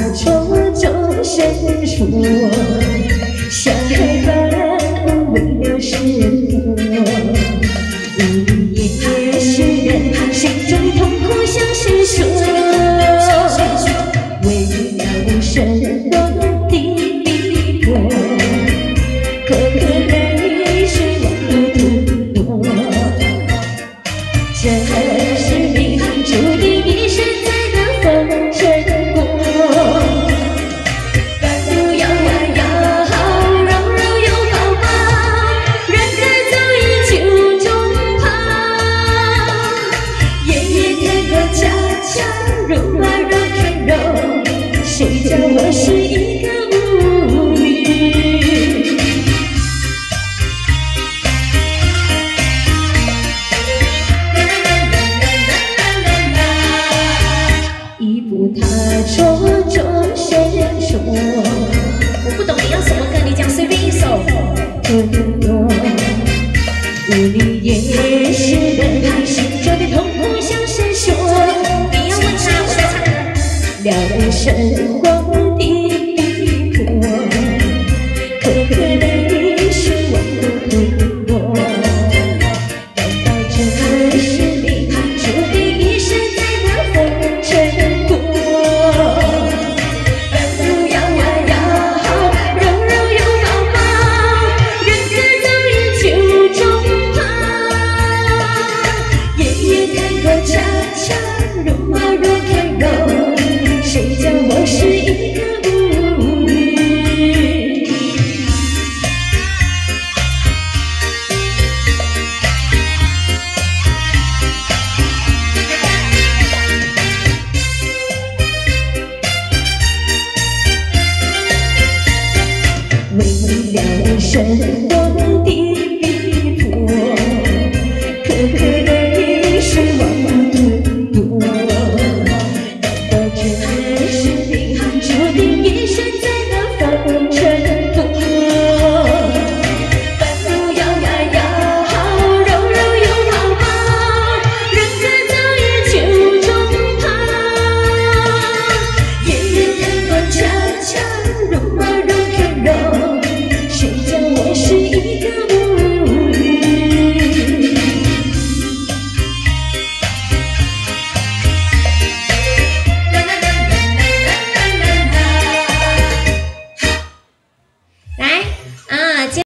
错终身说，小孩般为了生活。也是人心中痛苦向谁说？为了生活的逼迫，可泪水往路途多。这是命注定一生在那风尘过。半路遥遥，柔柔有抱抱，人在早已酒中泡。夜夜弹个恰恰，rock and roll， 谁叫我是一个舞女？一步踏错终身说。我不懂你要什么歌，你讲随便一首。无力也是人心中的痛苦向谁说？你要问他，我在唱歌。了生活的逼迫，可泪水往路途过。难道这是命注定一生在那风尘过？半路遥遥，柔柔有抱抱，人在早已酒中泡。夜夜弹个恰恰，rock and roll， 谁叫我是一个